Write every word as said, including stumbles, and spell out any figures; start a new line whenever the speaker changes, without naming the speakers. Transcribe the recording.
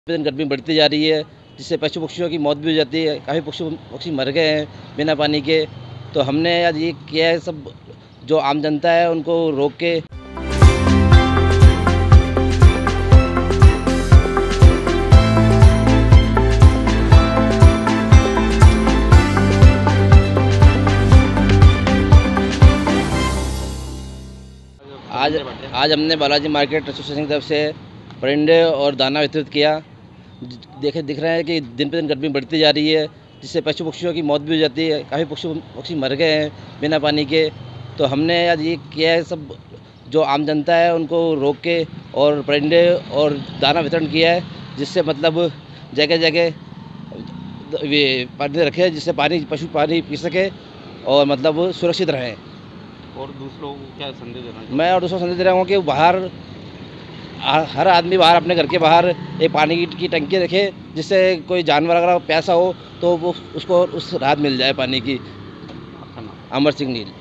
दिन गर्मी बढ़ती जा रही है, जिससे पशु पक्षियों की मौत भी हो जाती है। काफ़ी पशु पक्षी मर गए हैं बिना पानी के। तो हमने आज ये किया है, सब जो आम जनता है उनको रोक के आज आज हमने बालाजी मार्केट एसोसिएशन की तरफ से परिंदे और दाना वितरित किया। देखे दिख रहे हैं कि दिन पे दिन गर्मी बढ़ती जा रही है, जिससे पशु पक्षियों की मौत भी हो जाती है। काफ़ी पशु पक्षी मर गए हैं बिना पानी के। तो हमने आज ये किया है, सब जो आम जनता है उनको रोक के और परिंदे और दाना वितरण किया है, जिससे मतलब जगह जगह ये पानी रखे, जिससे पानी पशु पानी पी सके और मतलब सुरक्षित रहें।
और दूसरों को क्या संदेश देना?
मैं और दूसरों को संदेश दे रहा हूँ कि बाहर हर आदमी बाहर अपने घर के बाहर एक पानी की टंकी रखे, जिससे कोई जानवर अगर प्यासा हो तो वो उसको उस राहत मिल जाए पानी की। अमर सिंह नील।